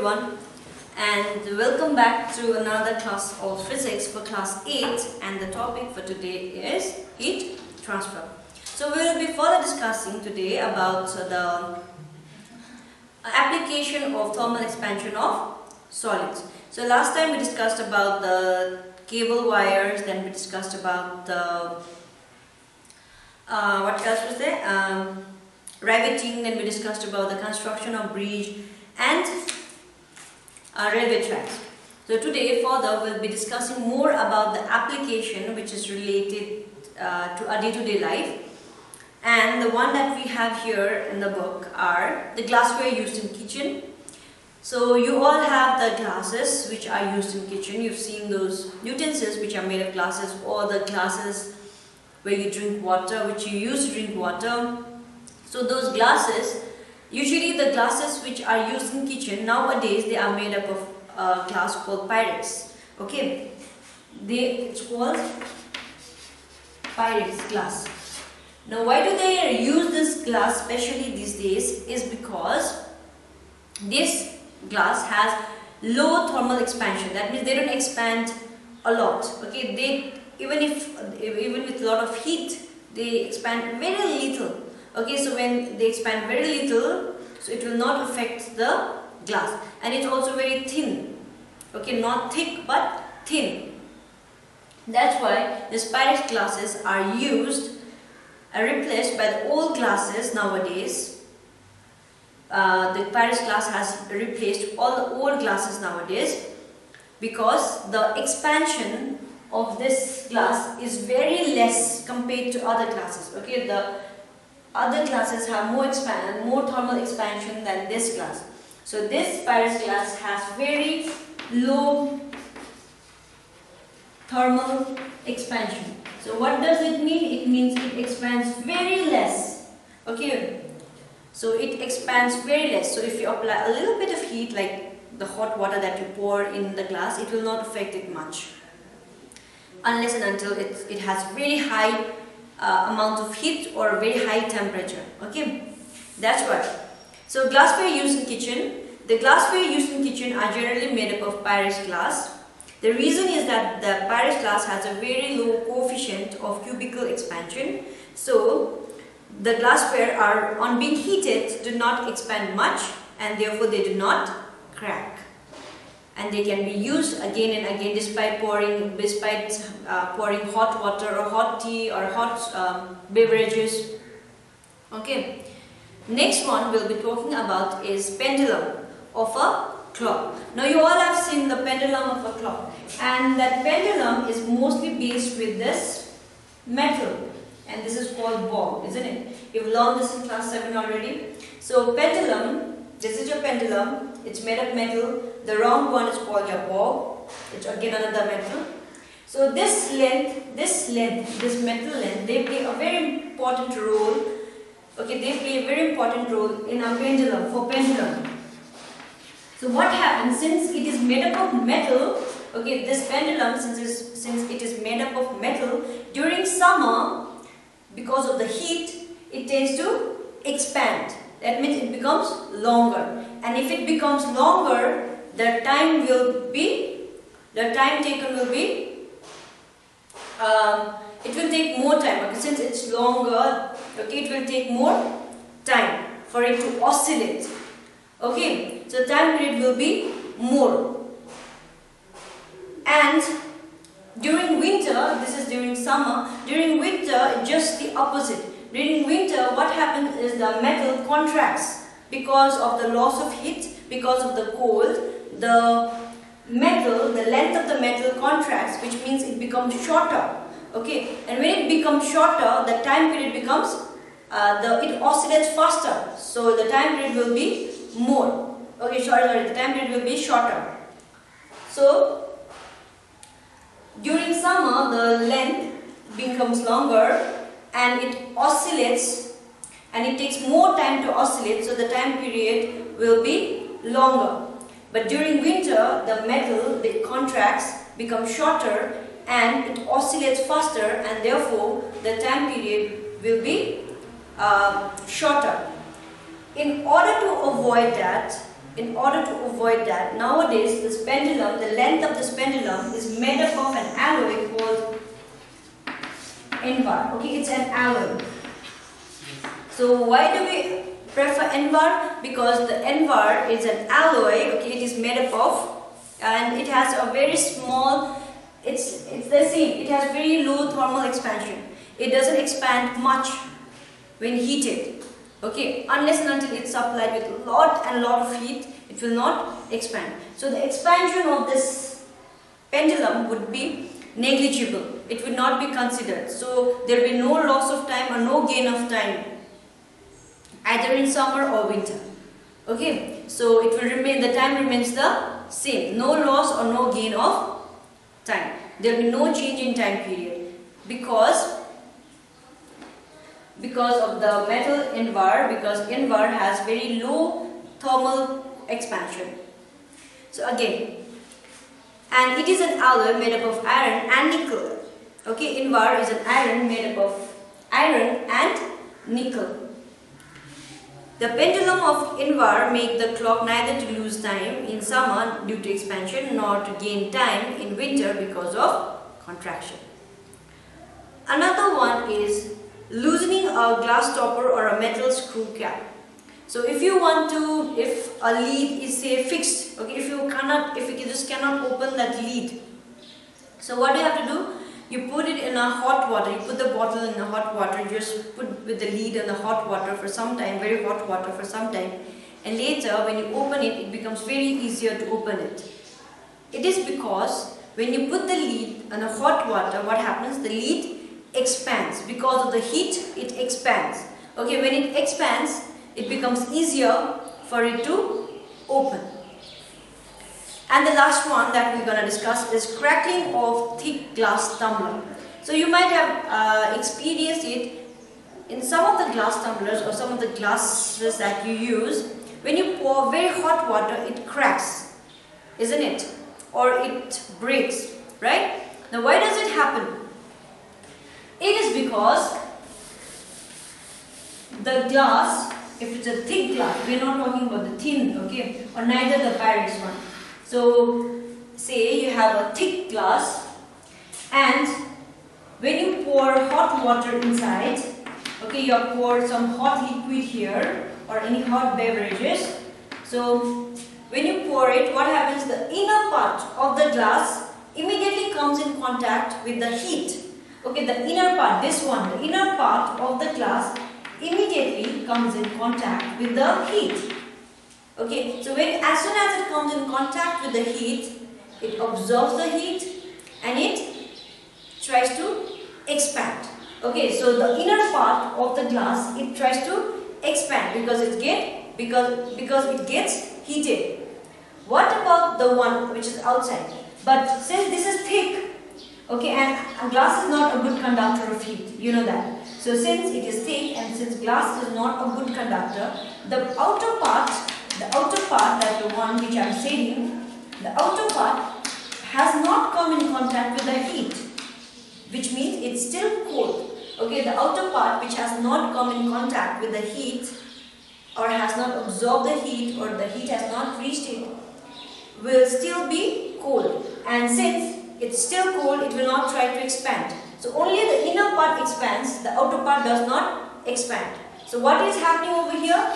everyone, and welcome back to another class of physics for class 8, and the topic for today is heat transfer. So we will be further discussing today about the application of thermal expansion of solids. So last time we discussed about the cable wires, then we discussed about the what else was there? Riveting, then we discussed about the construction of bridge and railway tracks. So today further we'll be discussing more about the application which is related to our day-to-day life, and the one that we have here in the book are the glassware used in kitchen. So you all have the glasses which are used in kitchen. You've seen those utensils which are made of glasses, or the glasses where you drink water, which you use to drink water. So those glasses, usually the glasses which are used in kitchen nowadays, they are made up of glass called Pyrex. Okay, it's called Pyrex glass. Now why do they use this glass especially these days is because this glass has low thermal expansion. That means they don't expand a lot. Okay, they even with a lot of heat, they expand very little. Okay, so when they expand very little, so it will not affect the glass, and it's also very thin. Okay, not thick but thin. That's why these Pyrex glasses are replaced by the old glasses nowadays. The Pyrex glass has replaced all the old glasses nowadays because the expansion of this glass is very less compared to other glasses. Okay, the other glasses have more thermal expansion than this glass. So this Pyrex glass has very low thermal expansion. So what does it mean? It means it expands very less. Okay, so it expands very less. So if you apply a little bit of heat, like the hot water that you pour in the glass, it will not affect it much, unless and until it has very high amount of heat or very high temperature. Okay, that's why. So glassware used in kitchen. The glassware used in kitchen are generally made up of Pyrex glass. The reason is that the Pyrex glass has a very low coefficient of cubical expansion. So the glassware are on being heated do not expand much, and therefore they do not crack. And they can be used again and again despite pouring hot water or hot tea or hot beverages. Okay. Next one we'll be talking about is pendulum of a clock. Now you all have seen the pendulum of a clock, and that pendulum is mostly based with this metal, and this is called ball, isn't it? You've learned this in class 7 already. So pendulum. This is your pendulum, it's made of metal. The round one is called your ball, it's again another metal. So this metal length, they play a very important role. Okay, they play a very important role in a pendulum, for pendulum. So what happens, since it is made up of metal, okay, this pendulum, since it is made up of metal, during summer, because of the heat, it tends to expand. That means it becomes longer, and if it becomes longer, the time taken will be, it will take more time. Okay, since it's longer, okay, it will take more time for it to oscillate. Okay, so time period will be more. And during winter, this is during summer, during winter, just the opposite. During winter, what happens is the metal contracts because of the loss of heat, because of the cold. The length of the metal contracts, which means it becomes shorter. Okay, and when it becomes shorter, the time period becomes, it oscillates faster. So the time period will be more. Okay, the time period will be shorter. So during summer, the length becomes longer, and it oscillates, and it takes more time to oscillate, so the time period will be longer. But during winter, the metal, the contracts become shorter and it oscillates faster, and therefore the time period will be shorter. In order to avoid that, in order to avoid that, nowadays this pendulum, the length of this pendulum is made up of an alloy called Invar. Okay, it's an alloy. So why do we prefer Invar? Because the Invar is an alloy. Okay, it is made up of, and it has a very small, it's the same, it has very low thermal expansion. It doesn't expand much when heated. Okay, unless and until it's supplied with a lot of heat, it will not expand. So the expansion of this pendulum would be negligible. It would not be considered. So there will be no loss of time or no gain of time, either in summer or winter. Okay, so it will remain, the time remains the same. No loss or no gain of time. There will be no change in time period because of the metal Invar, because Invar has very low thermal expansion. So again, and it is an alloy made up of iron and nickel. Okay, Invar is an iron made up of iron and nickel. The pendulum of Invar make the clock neither to lose time in summer due to expansion nor to gain time in winter because of contraction. Another one is loosening a glass stopper or a metal screw cap. So if you want to, if a lead is say fixed, okay, if you just cannot open that lead, so what do you have to do? You put it in a hot water, you put the bottle in the hot water, you just put with the lead in the hot water for some time, very hot water for some time, and later when you open it, it becomes very easier to open it. It is because when you put the lead in a hot water, what happens? The lead expands. Because of the heat, it expands. Okay, when it expands, it becomes easier for it to open. And the last one that we're going to discuss is crackling of thick glass tumbler. So you might have experienced it in some of the glass tumblers or some of the glasses that you use. When you pour very hot water, it cracks, isn't it? Or it breaks, right? Now why does it happen? It is because the glass, if it's a thick glass, we're not talking about the thin, okay, or neither the Pyrex one. So say you have a thick glass, and when you pour hot water inside, okay, you have poured some hot liquid here or any hot beverages. So when you pour it, what happens? The inner part of the glass immediately comes in contact with the heat. Okay, the inner part, this one, the inner part of the glass immediately comes in contact with the heat. Okay, so as soon as it comes in contact with the heat, it absorbs the heat and it tries to expand. Okay, so the inner part of the glass, it tries to expand because it gets heated. What about the one which is outside? But since this is thick, okay, and glass is not a good conductor of heat, you know that. So since it is thick and since glass is not a good conductor, the outer part, that the one which I am saying, the outer part has not come in contact with the heat, which means it's still cold. Okay, the outer part which has not come in contact with the heat or has not absorbed the heat or the heat has not reached it will still be cold, and since it's still cold, it will not try to expand. So only the inner part expands, the outer part does not expand. So what is happening over here?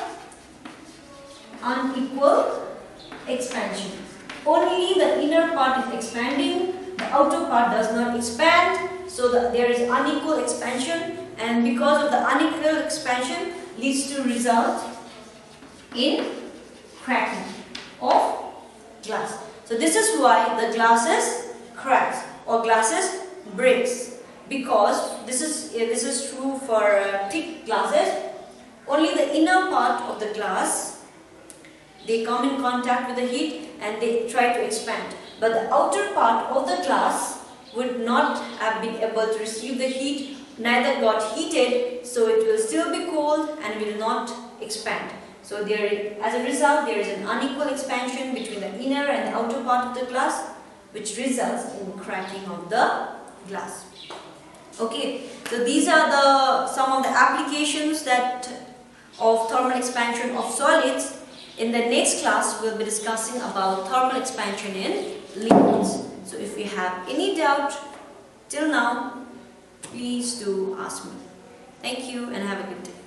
Unequal expansion. Only the inner part is expanding, the outer part does not expand, so there is unequal expansion, and because of the unequal expansion leads to result in cracking of glass. So this is why the glasses cracks or glasses breaks, because this is true for thick glasses. Only the inner part of the glass, they come in contact with the heat and they try to expand, but the outer part of the glass would not have been able to receive the heat, neither got heated, so it will still be cold and will not expand. So as a result, there is an unequal expansion between the inner and the outer part of the glass, which results in cracking of the glass. Okay, so these are some of the applications of thermal expansion of solids. In the next class, we'll be discussing about thermal expansion in liquids. So if you have any doubt till now, please do ask me. Thank you and have a good day.